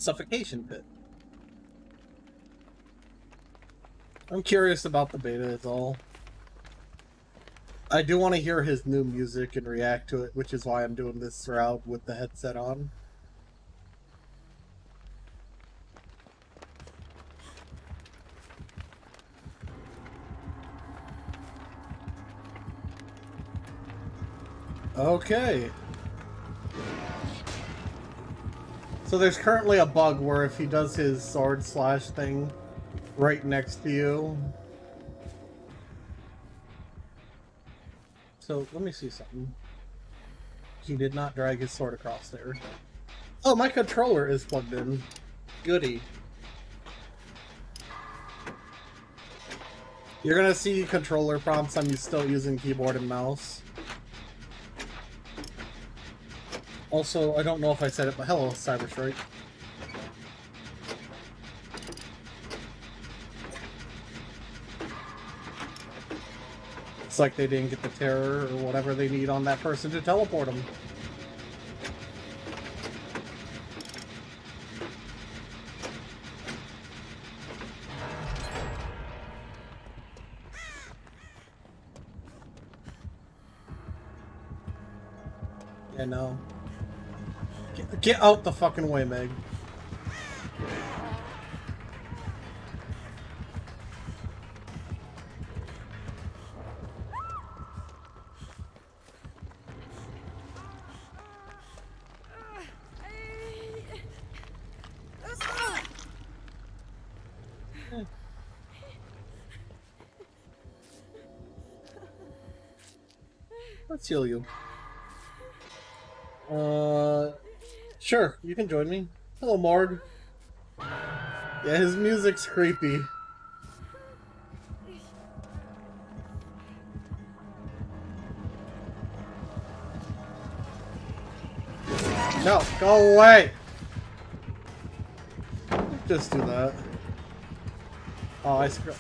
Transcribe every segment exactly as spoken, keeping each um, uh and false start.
suffocation pit. I'm curious about the beta is all. I do want to hear his new music and react to it, which is why I'm doing this route with the headset on. Okay. So there's currently a bug where if he does his sword slash thing right next to you. So let me see something. He did not drag his sword across there. Oh, my controller is plugged in. Goody. You're gonna see controller prompts. I'm still using keyboard and mouse. Also, I don't know if I said it, but hello, Cyberstrike. It's like they didn't get the terror or whatever they need on that person to teleport them. Yeah, no. Get, get out the fucking way, Meg. Let's heal you. Uh, sure, you can join me. Hello, Morg. Yeah, his music's creepy. No, go away! Just do that. Oh, I screwed.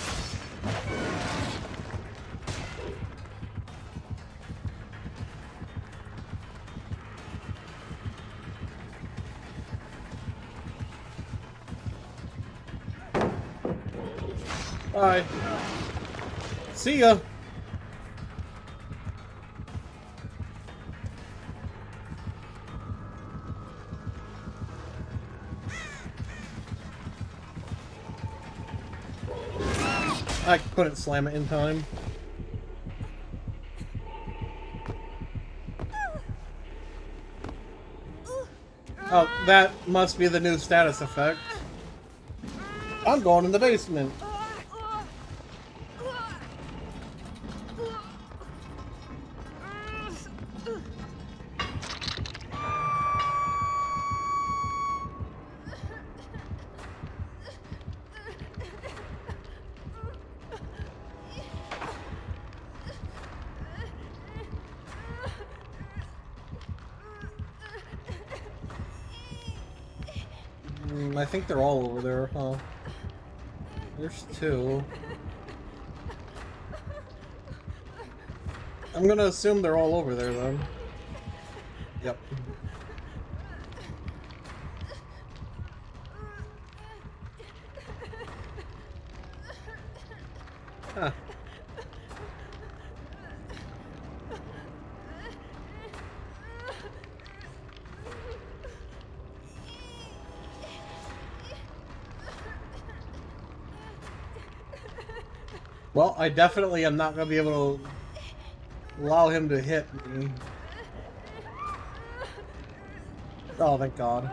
Bye. See ya. I couldn't slam it in time. Oh, that must be the new status effect. I'm going in the basement. I think they're all over there, huh? There's two. I'm gonna assume they're all over there then. Yep. Huh. Well, I definitely am not going to be able to allow him to hit me. Oh, thank God.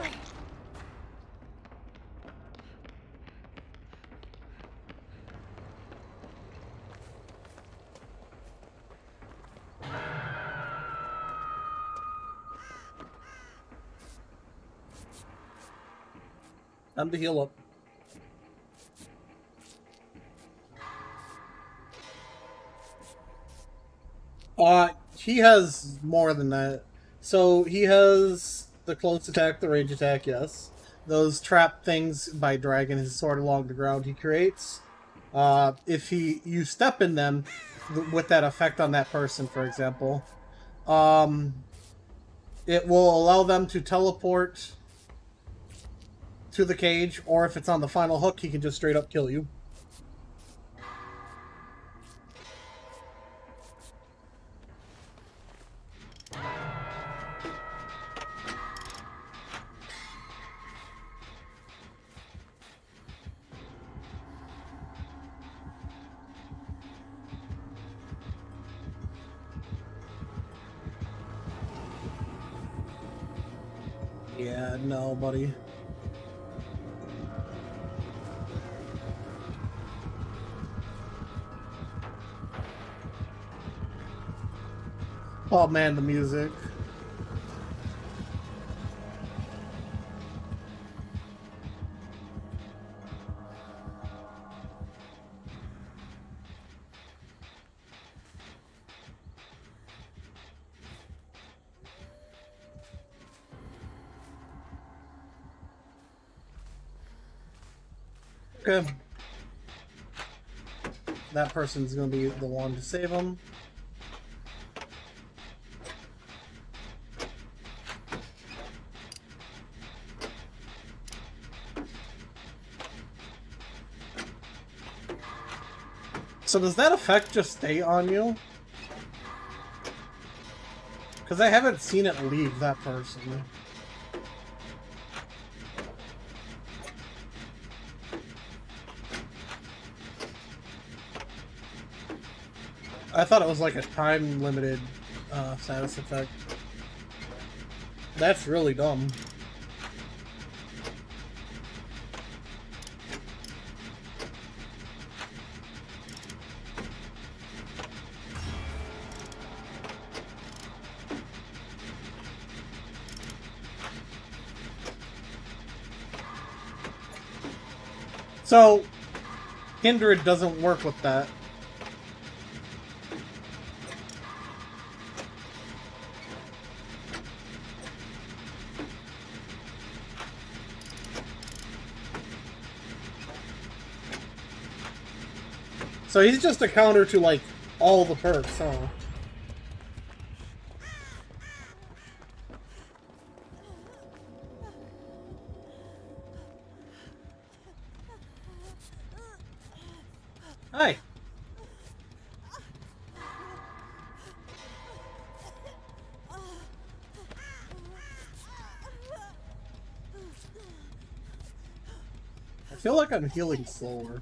Time to heal up. Uh, he has more than that. So he has the close attack, the range attack, yes. Those trap things by dragging his sword along the ground he creates. Uh, if he you step in them with that effect on that person, for example, um, it will allow them to teleport to the cage, or if it's on the final hook, he can just straight up kill you. Yeah, no, buddy. Oh man, the music. Okay. That person's gonna be the one to save him. So does that effect just stay on you? Because I haven't seen it leave that person. I thought it was like a time-limited uh, status effect. That's really dumb. So, Kindred doesn't work with that. So he's just a counter to, like, all the perks, huh? Hi. I feel like I'm healing slower.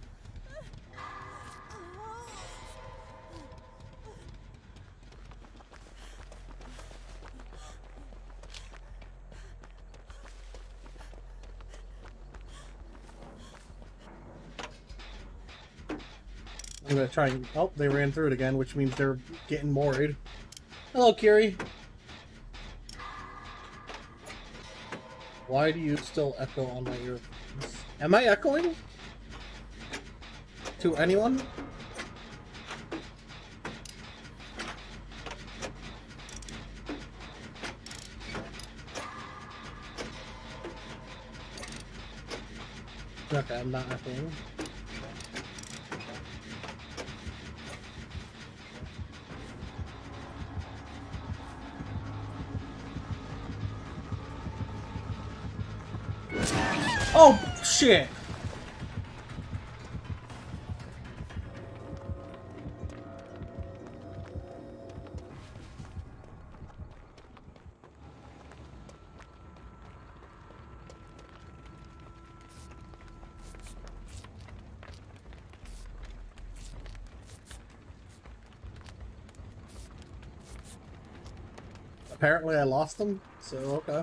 I'm gonna try and... Oh, they ran through it again, which means they're getting worried. Hello, Kiri. Why do you still echo on my earphones? Am I echoing? To anyone? Okay, I'm not echoing. Oh, shit! Apparently I lost them, so okay.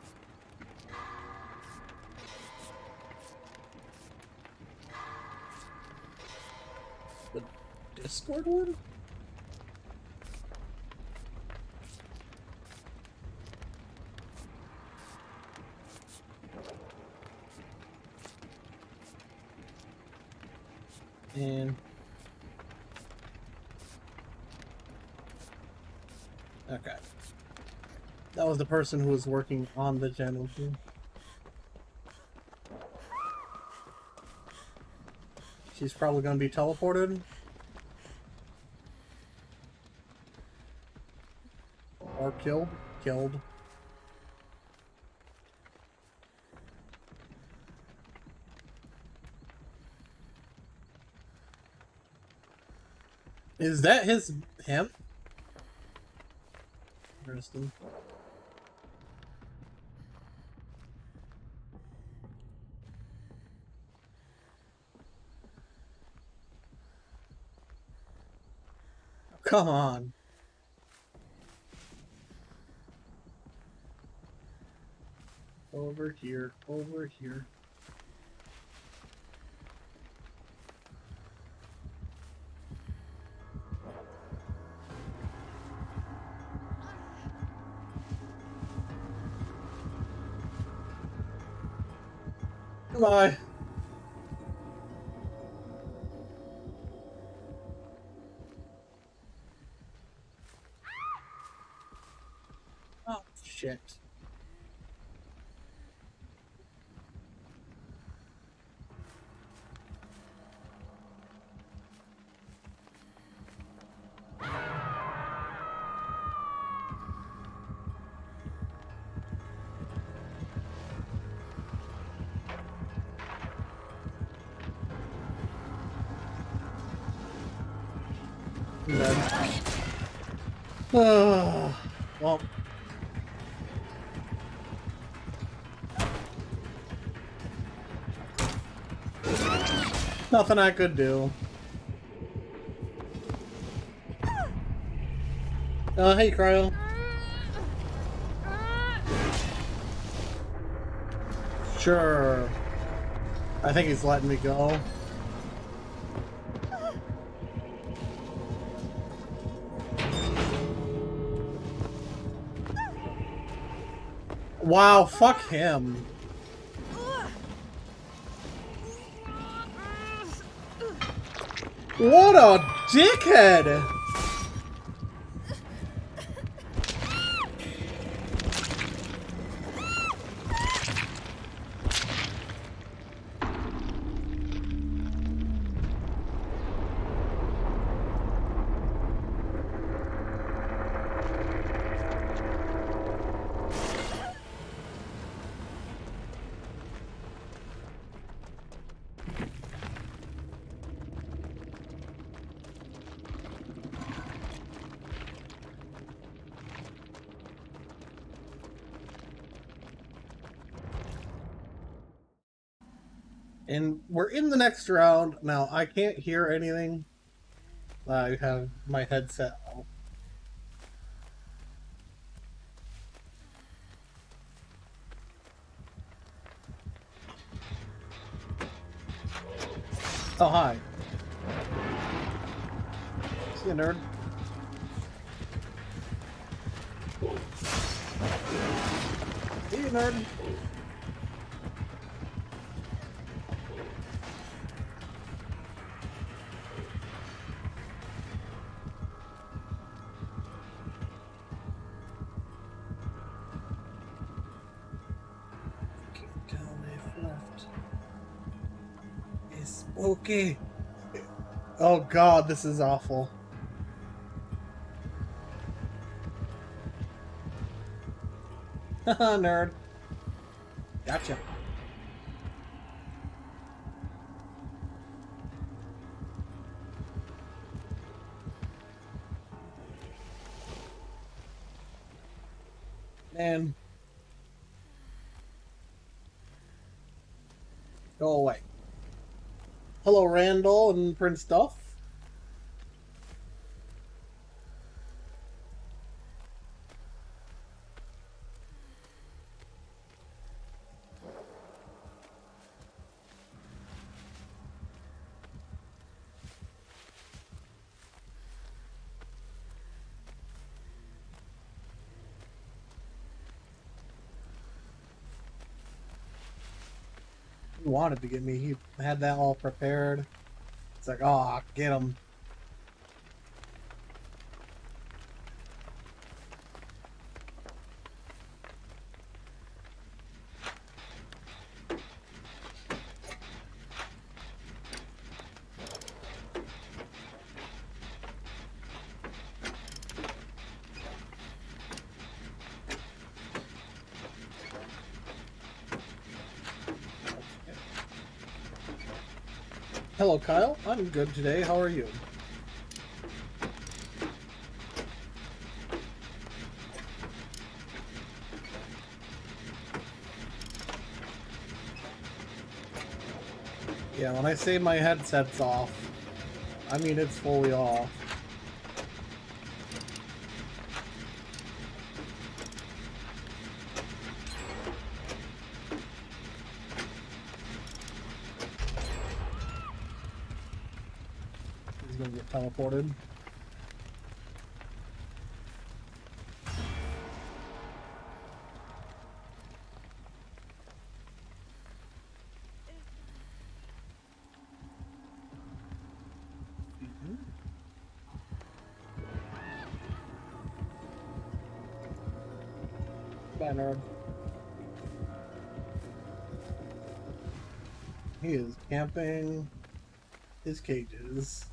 The Discord one? And... okay. That was the person who was working on the gen with you. She's probably going to be teleported. Or killed. Killed. Is that his him? Interesting. Come on. Over here, over here. Goodbye. Oh, shit. I'm dead. Oh, well. Nothing I could do. Uh, hey, Cryo. Sure. I think he's letting me go. Wow, fuck him. What a dickhead! And we're in the next round. Now, I can't hear anything. I have my headset on. Oh, hi. See you, nerd. See you, nerd. Okay. Oh god, this is awful. Haha, nerd. Gotcha. Man. Go away. Hello, Randall and Prince Duff. He wanted to get me. He had that all prepared. It's like, oh, get him. Hello, Kyle. I'm good today. How are you? Yeah, when I say my headset's off, I mean it's fully off. He's gonna get teleported. Nerd. He is camping his cages.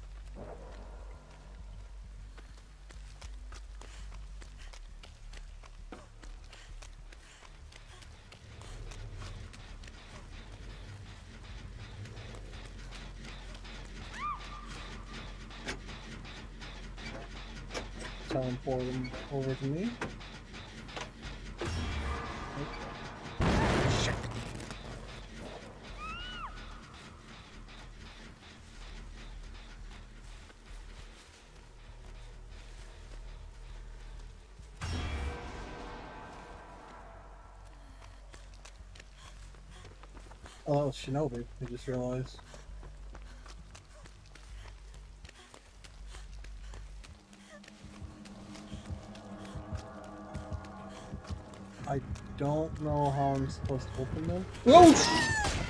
Teleport him over to me. Oh, that was Shinobi, I just realized. I don't know how I'm supposed to open them. Oh!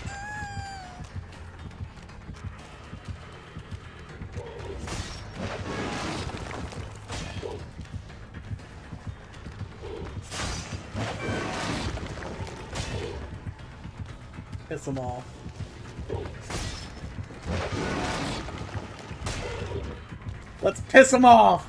Piss them off. Let's piss them off!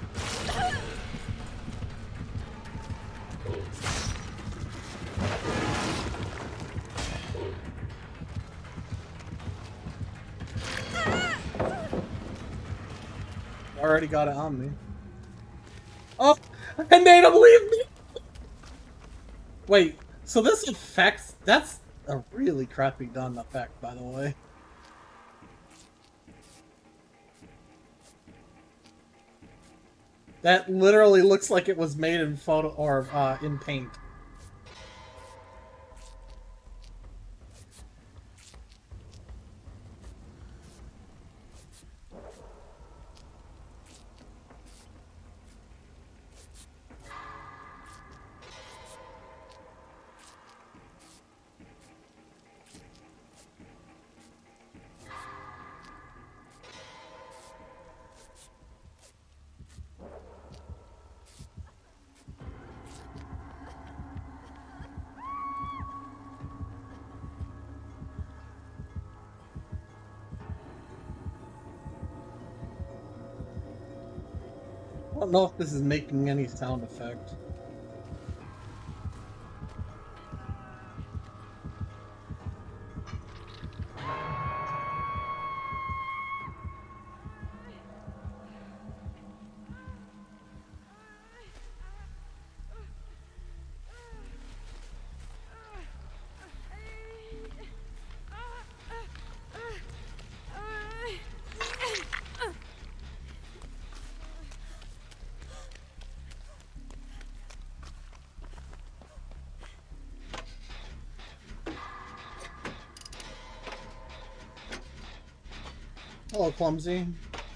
Already got it on me. Oh! I made him leave me! Wait, so this affects... That's a really crappy done effect, by the way. That literally looks like it was made in photo or uh, in paint. I don't know if this is making any sound effect. Hello, Clumsy.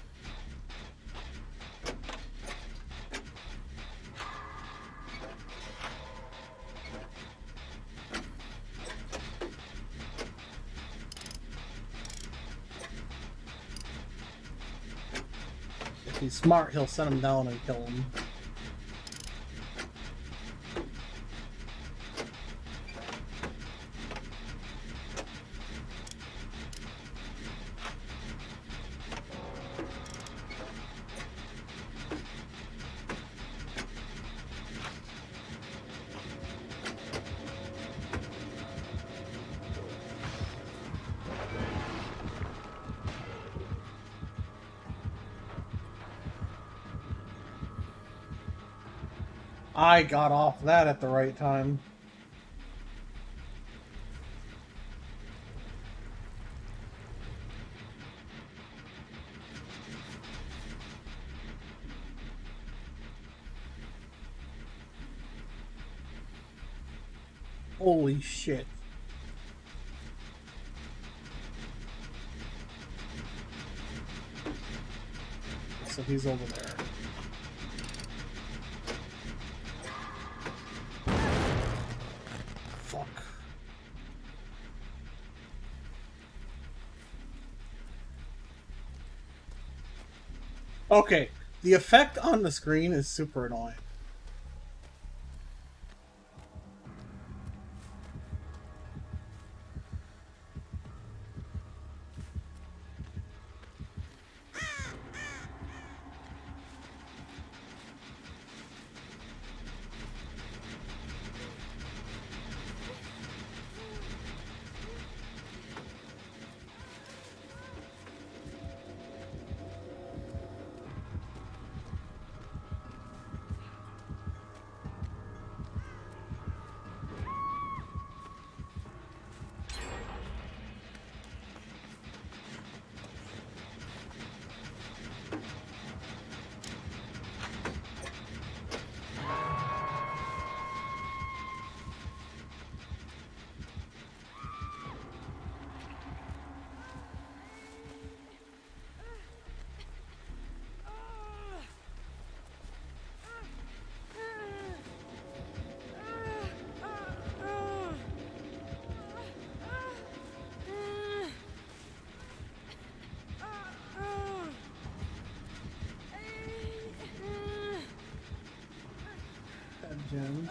If he's smart, he'll send him down and kill him. I got off that at the right time. Holy shit. So he's over there. Fuck. Okay, the effect on the screen is super annoying. Jim.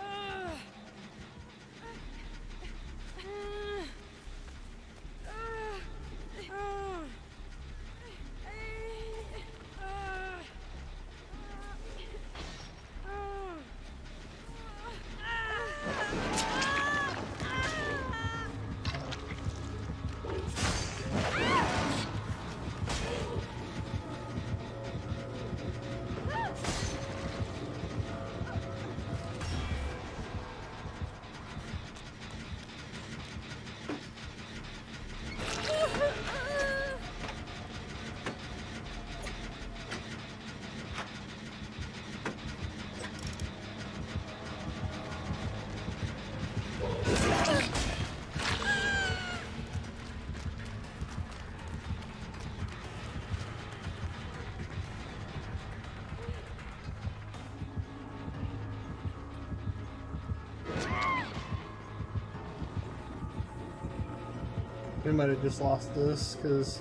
We might have just lost this, because...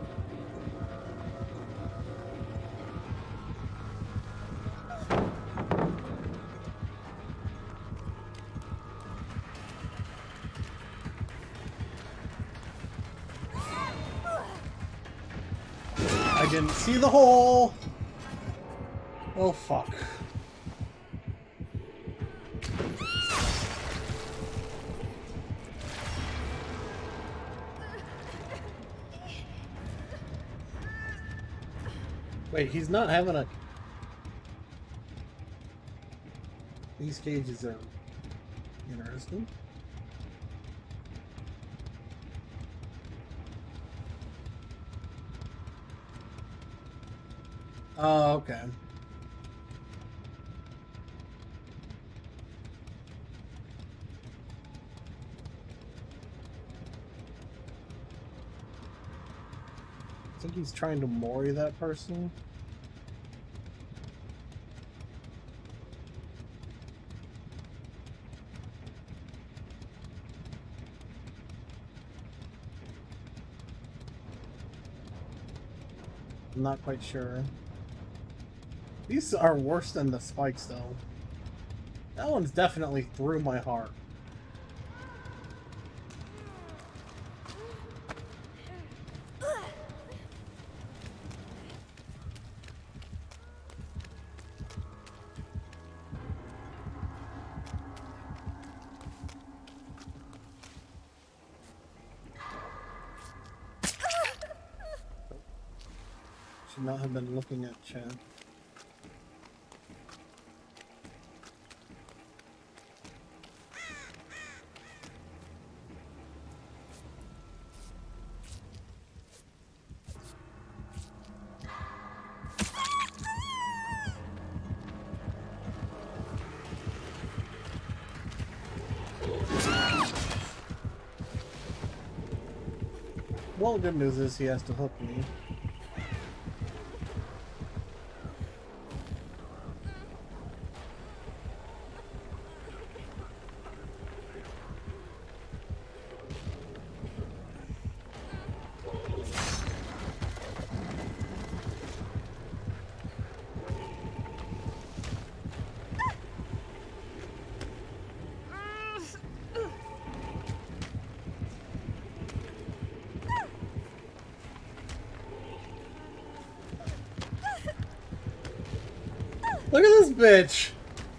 I didn't see the hole! Oh, fuck. Wait, he's not having a... These cages are interesting. Oh, okay. I think he's trying to mori that person. I'm not quite sure. These are worse than the spikes, though. That one's definitely through my heart. Should not have been looking at chat. Well, the good news is he has to hook me. Look at this bitch!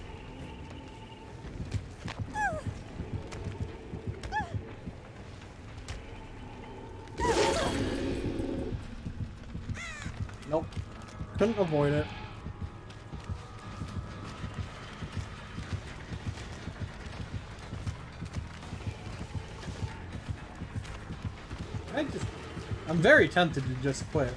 Nope. Couldn't avoid it. I just... I'm very tempted to just quit.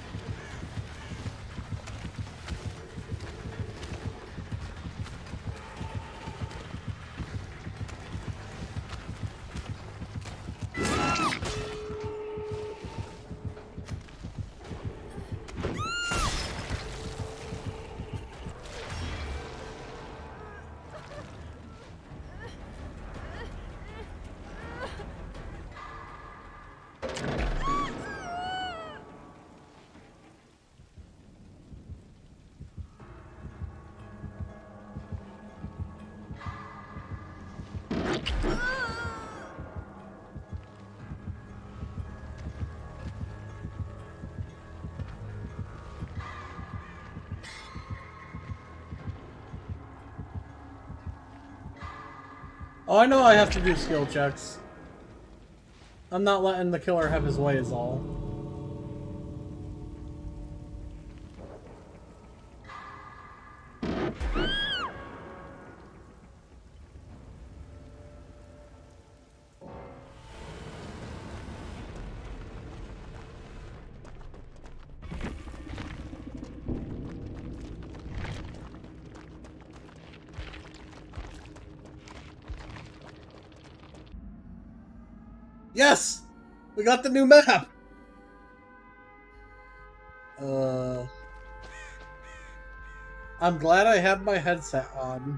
Oh, I know I have to do skill checks. I'm not letting the killer have his way is all. Yes! We got the new map! Uh... I'm glad I have my headset on.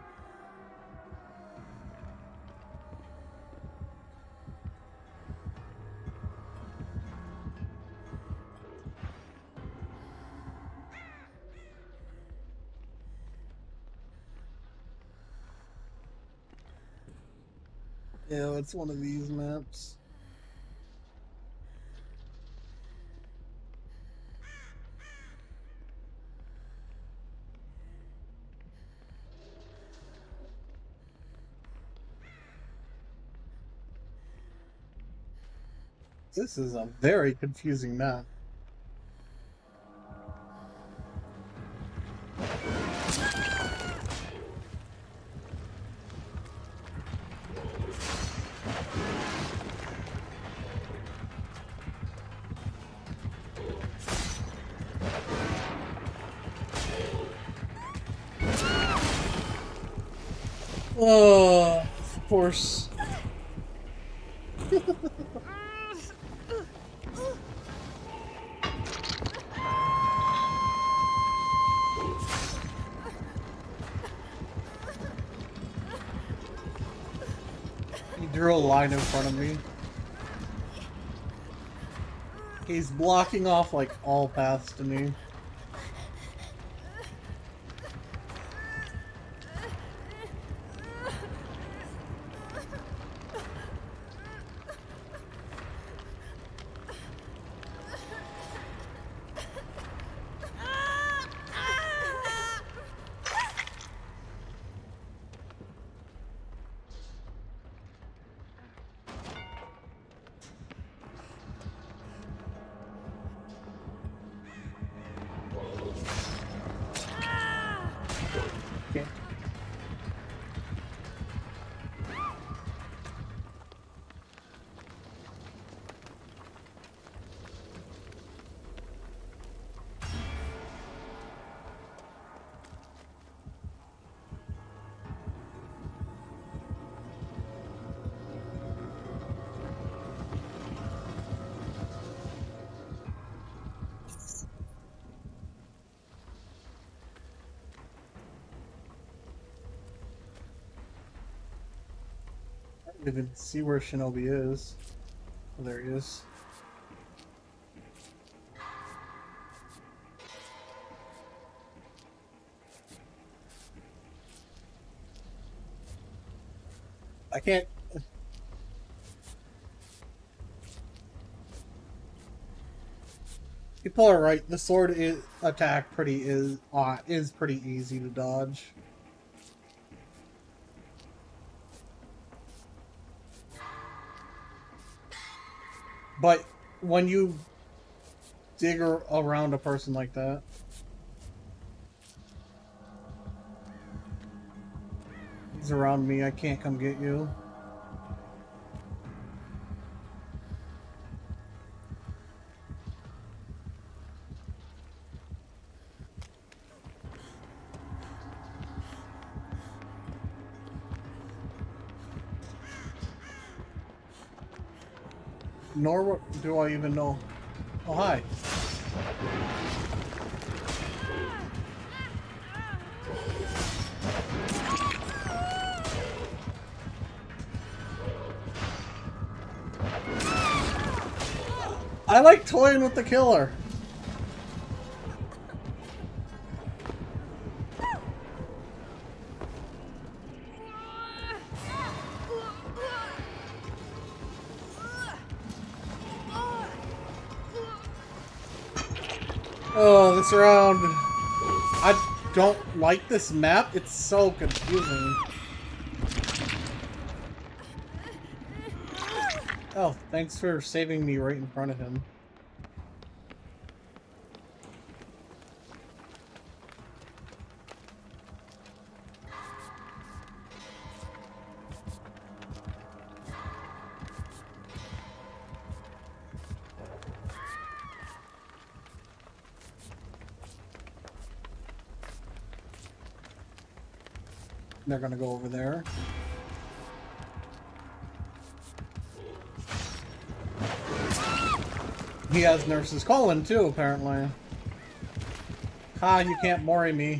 Yeah, it's one of these maps. This is a very confusing map. Oh, of course. He drew a line in front of me. He's blocking off like all paths to me. Didn't even see where Shinobi is. Oh, there he is. I can't. People are right. The sword is, attack pretty is uh, is pretty easy to dodge. But when you dig around a person like that, he's around me. I can't come get you. Nor do I even know. Oh, hi. I like toying with the killer. Oh, this round. I don't like this map. It's so confusing. Oh, thanks for saving me right in front of him. They're gonna go over there. He has nurses calling too, apparently. Ha, you can't mori me.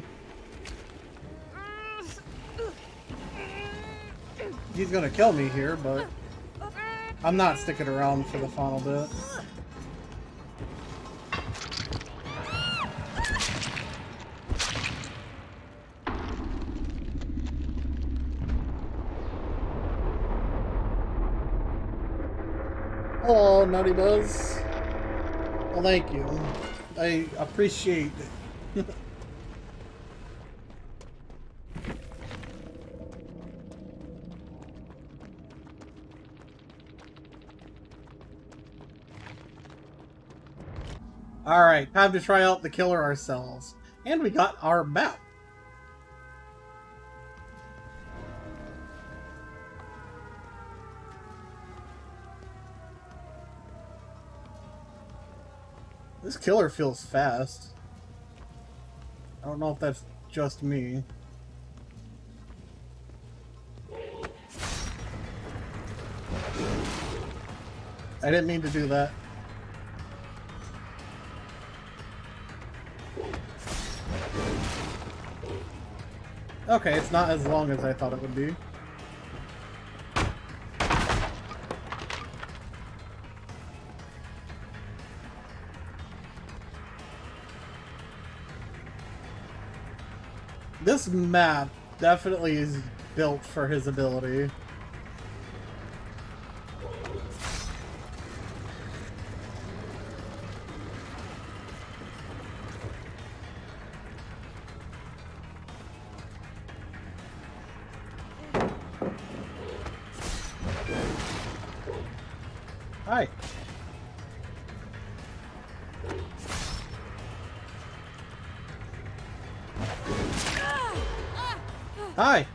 He's gonna kill me here, but I'm not sticking around for the final bit. Hello, Nutty Buzz. Well, thank you. I appreciate it. Alright, time to try out the killer ourselves. And we got our map. This killer feels fast. I don't know if that's just me. I didn't mean to do that. Okay, it's not as long as I thought it would be. This map definitely is built for his ability. Hi. Hi.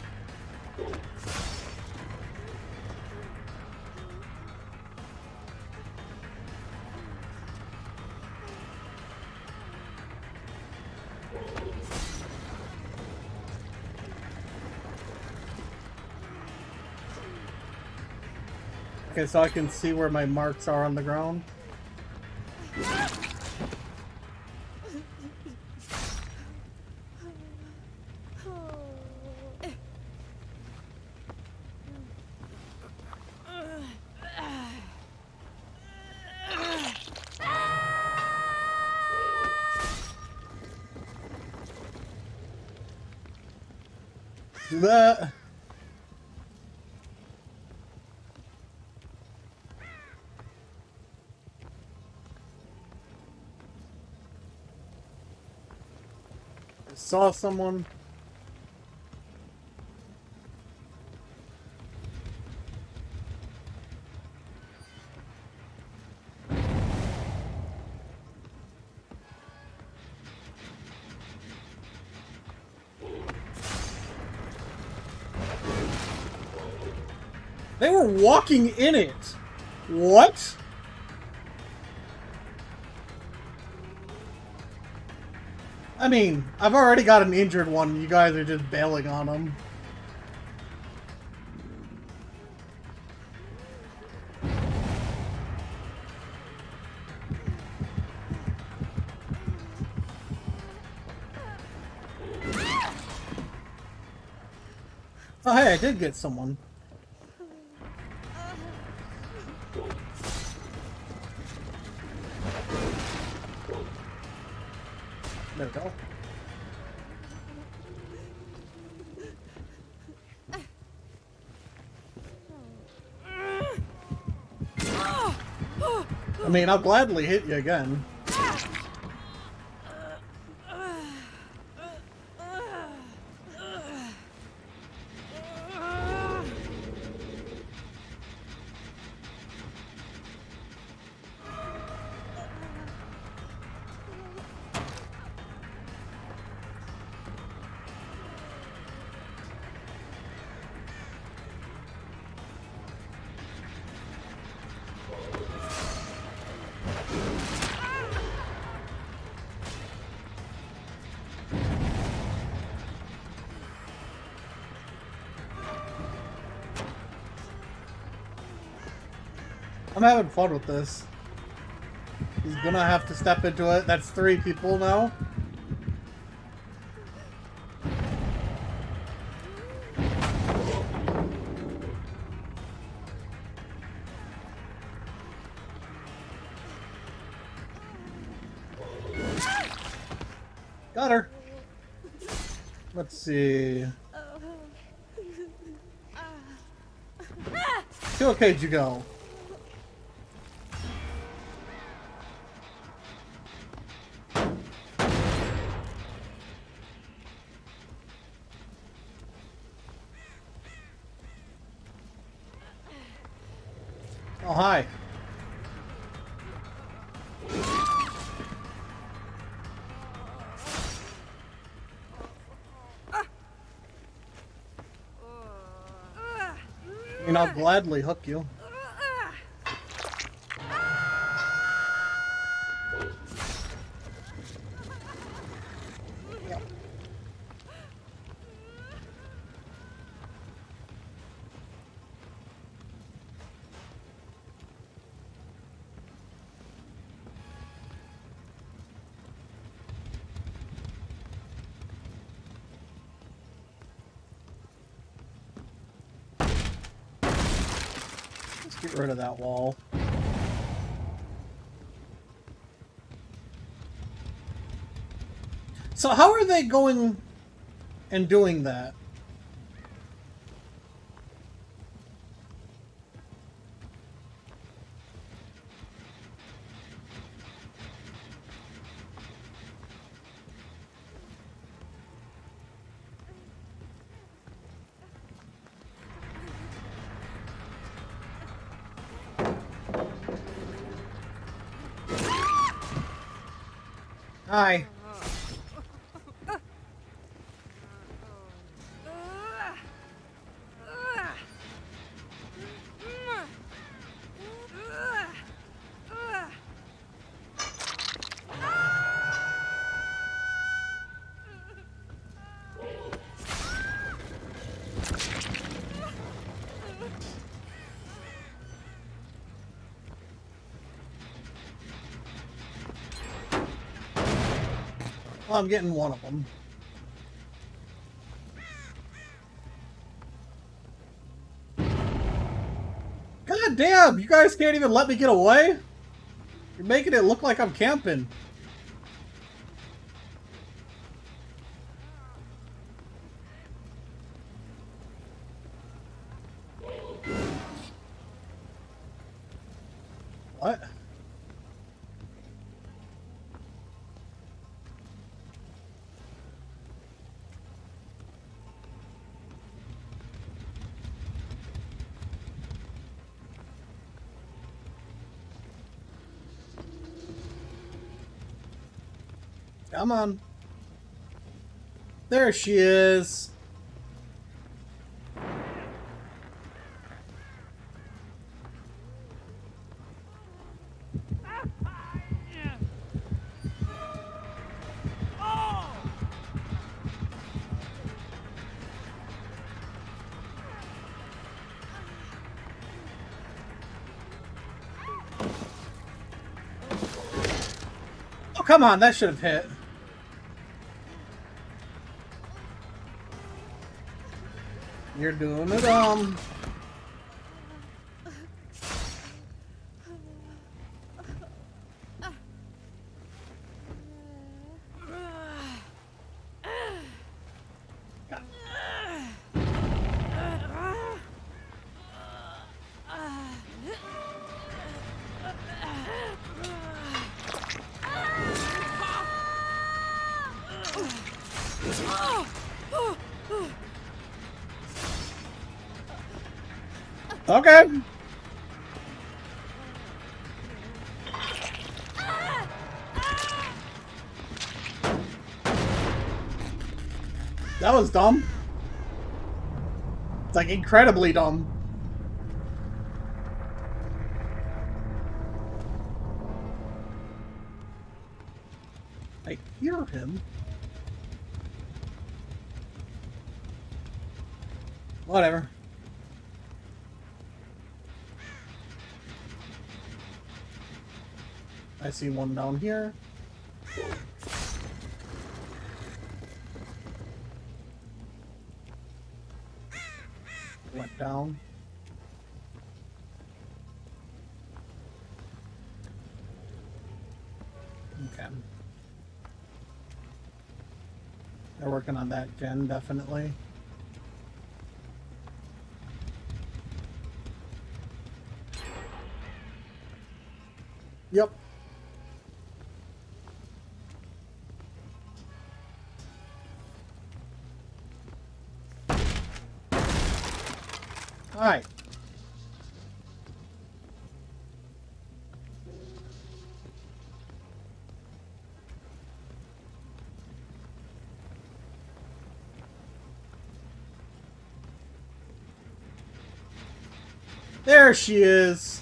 Okay, so I can see where my marks are on the ground. Do that. I saw someone. They were walking in it. What? I mean, I've already got an injured one. You guys are just bailing on him. Oh, hey, I did get someone. There we go. I mean, I'll gladly hit you again. I'm having fun with this. He's gonna have to step into it. That's three people now. Got her. Let's see. To a cage you go. Oh, hi. I mean, I'll gladly hook you. Get rid of that wall. So how are they going and doing that? Hi. Well, I'm getting one of them. God damn, you guys can't even let me get away? You're making it look like I'm camping. Come on. There she is. Oh, come on, that should have hit. You're doing it, um... Okay. That was dumb. It's like incredibly dumb. I hear him. Whatever. I see one down here. Went down. Okay. They're working on that gen, definitely. Yep. All right. There she is.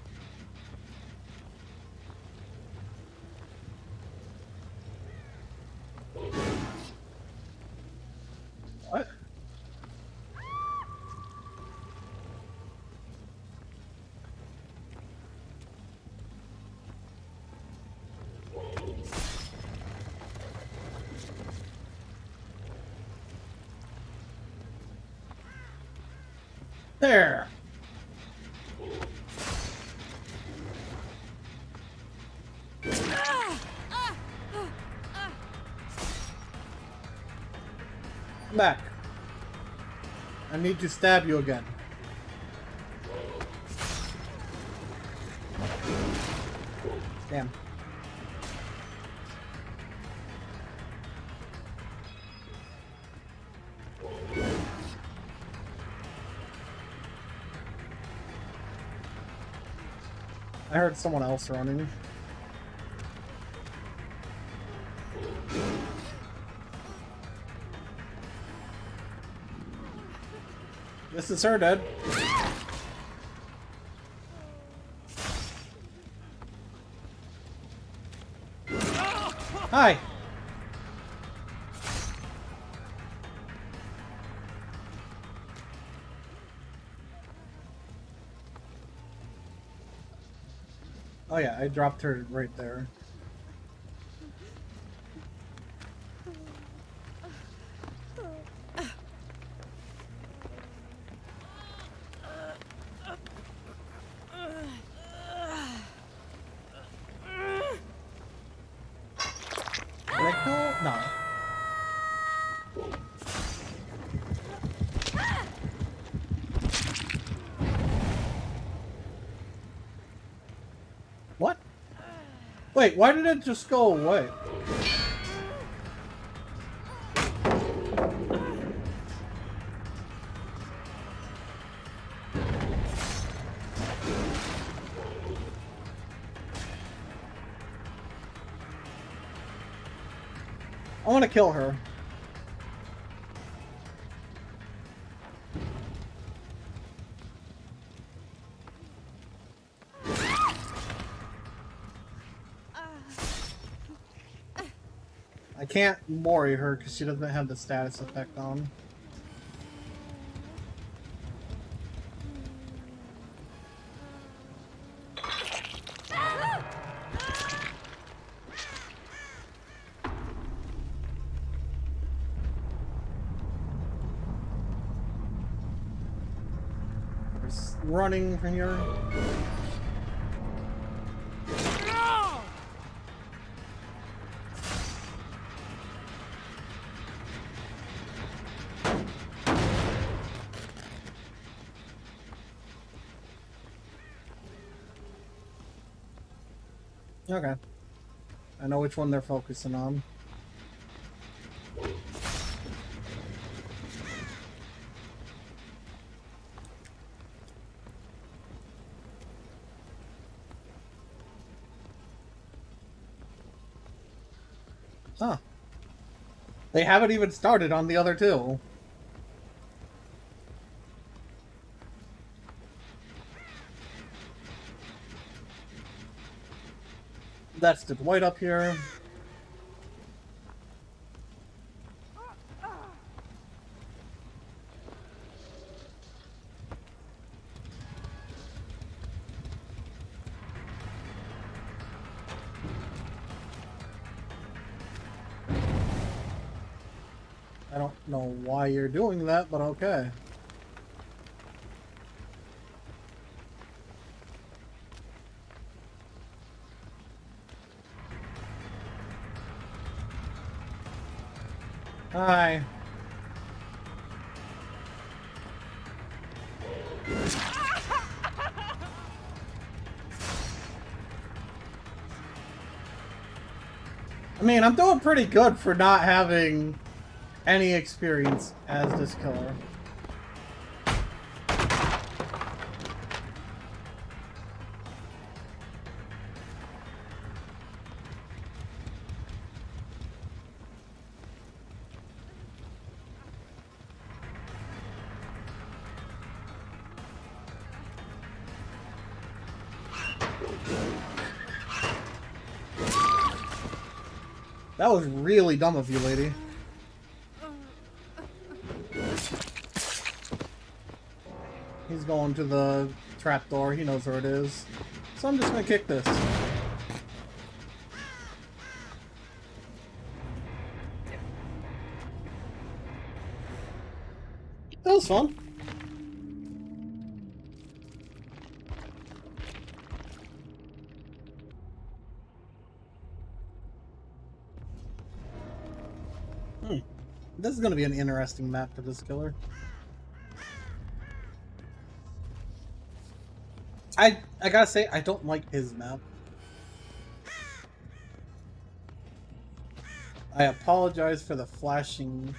What? There. Come back. I need to stab you again. Damn. I heard someone else running. This is her, dude. Hi. Oh yeah, I dropped her right there. No. What? Wait, why did it just go away? I want to kill her. I can't worry her because she doesn't have the status effect on. There's running from here. Okay. I know which one they're focusing on. Huh. They haven't even started on the other two. That's the white up here. I don't know why you're doing that, but okay. Hi. I mean, I'm doing pretty good for not having any experience as this killer. That was really dumb of you, lady. He's going to the trapdoor. He knows where it is. So I'm just gonna kick this. That was fun. Hmm. This is going to be an interesting map for this killer. I I gotta say, I don't like his map. I apologize for the flashing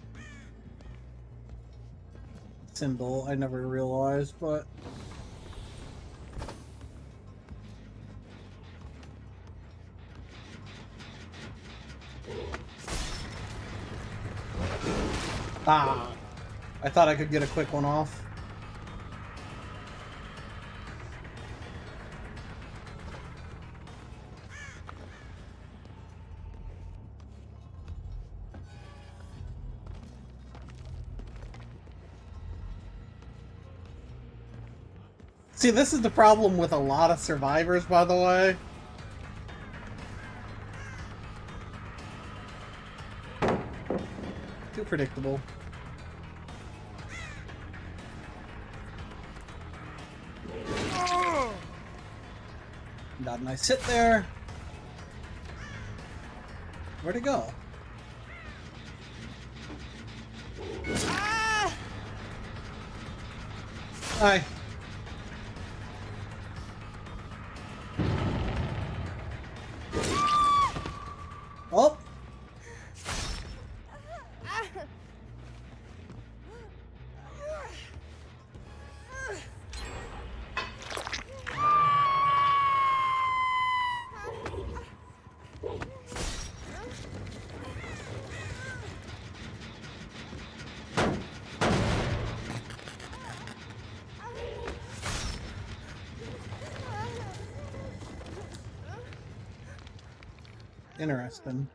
symbol. I never realized, but... Ah! I thought I could get a quick one off. See, this is the problem with a lot of survivors, by the way. Too predictable. Got a nice hit there. Where'd it go? Hi. Oh. Interesting.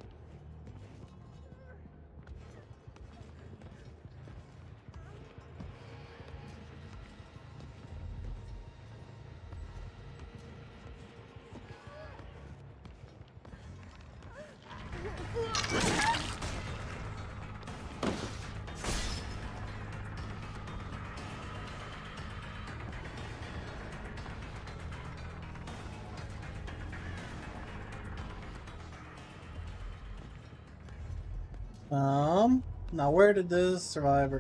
Um, now where did this survivor...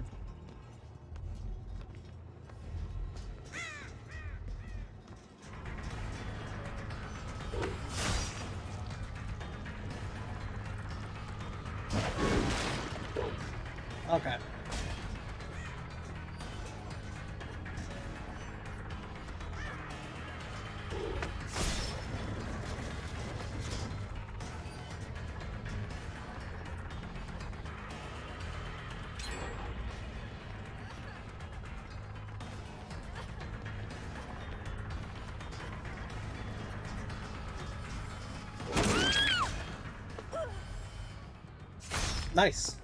Okay. Nice.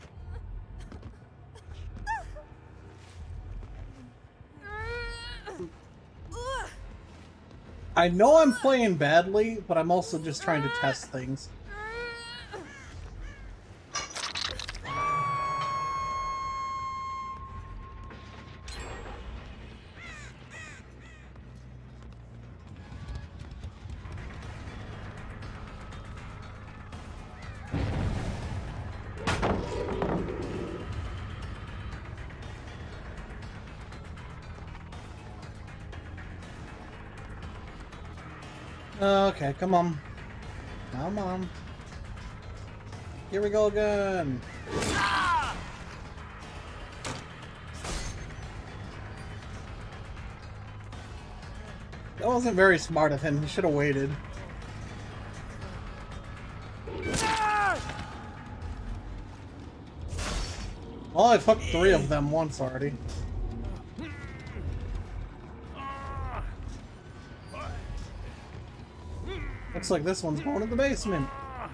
I know I'm playing badly, but I'm also just trying to test things. Okay, come on. Come on. Here we go again. That wasn't very smart of him. He should have waited. Well, I fucked three of them once already. Looks like this one's going to the basement.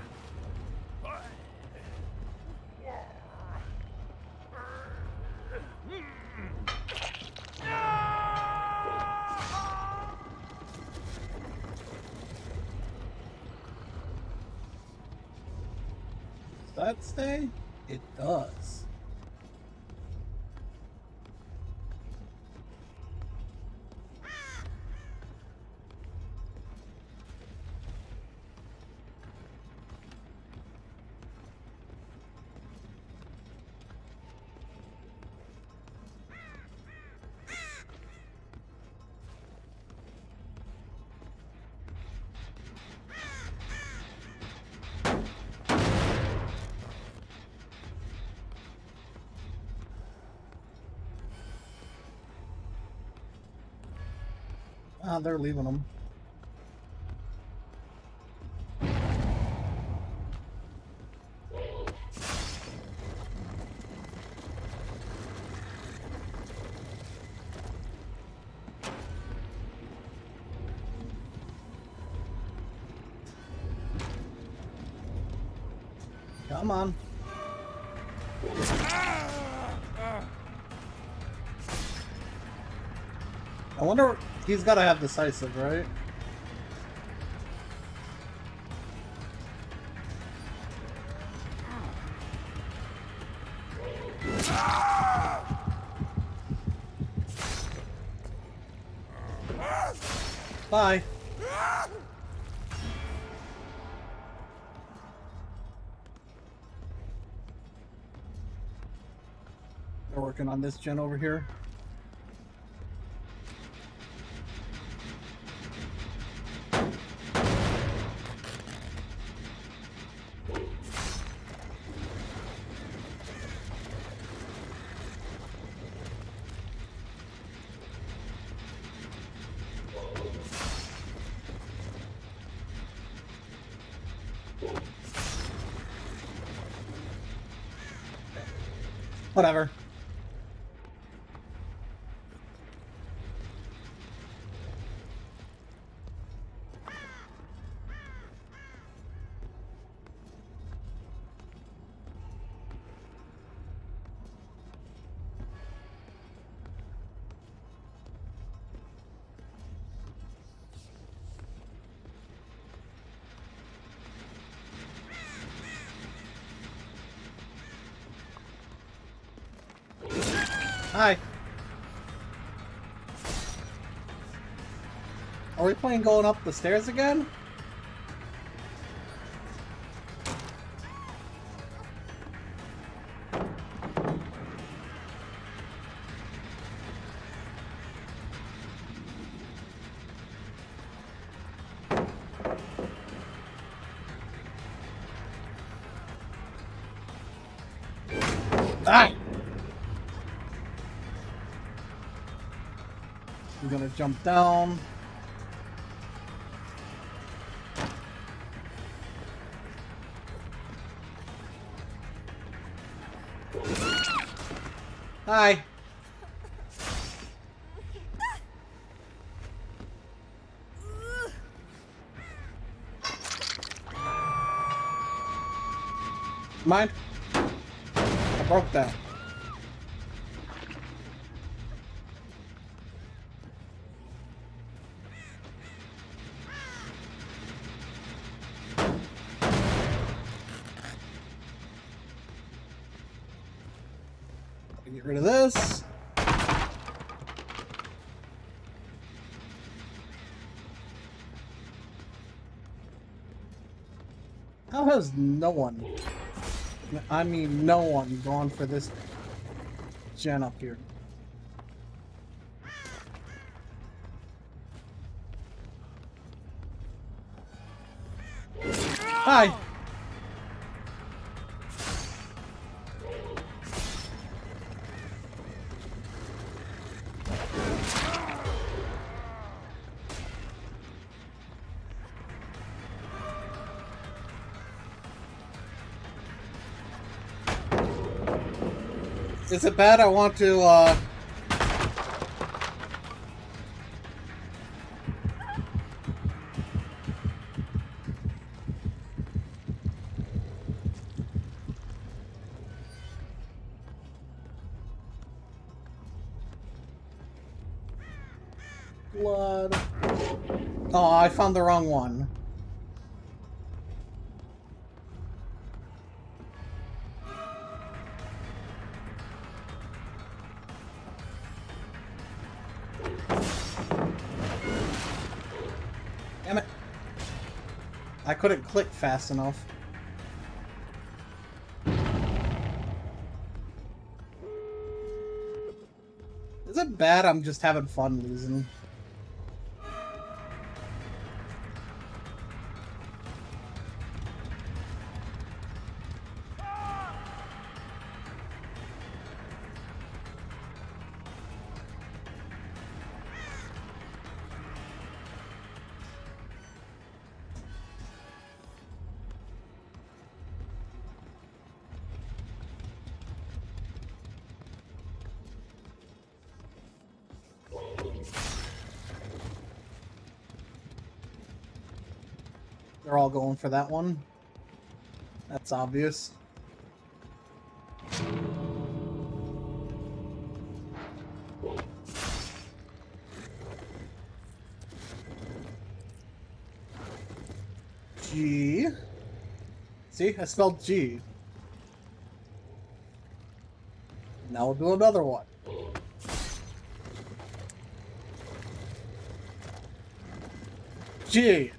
Does that stay? It does. Ah, they're leaving them. Come on. I wonder, he's got to have decisive, right? Bye. They're working on this gen over here. Whatever. Hi. Are we playing going up the stairs again? Ah! I'm gonna jump down. Hi. Mine? I broke that. Get rid of this. How has no one, I mean no one, gone for this gen up here? Hi! Is it bad I want to, uh... blood... Oh, I found the wrong one. Damn it. I couldn't click fast enough. Is it bad I'm just having fun losing? They're all going for that one. That's obvious. G. See, I spelled G. Now we'll do another one. G.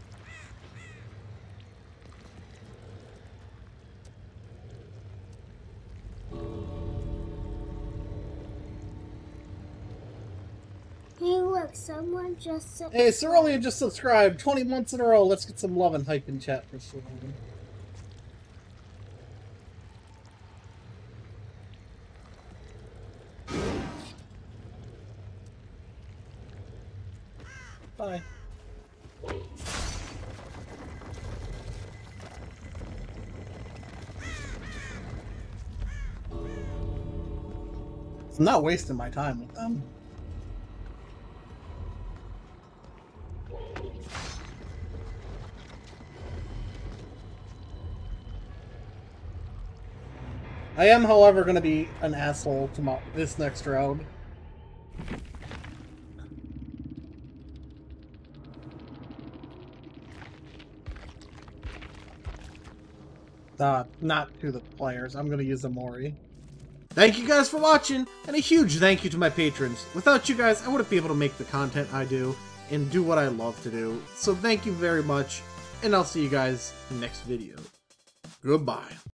Hey, look, someone just subscribed. Hey, Cerulean just subscribed. twenty months in a row. Let's get some love and hype in chat for Cerulean. Bye. I'm not wasting my time with them. I am, however, going to be an asshole tomorrow this next round. Uh, not to the players. I'm going to use a Mori. Thank you guys for watching, and a huge thank you to my patrons. Without you guys, I wouldn't be able to make the content I do and do what I love to do. So thank you very much, and I'll see you guys next video. Goodbye.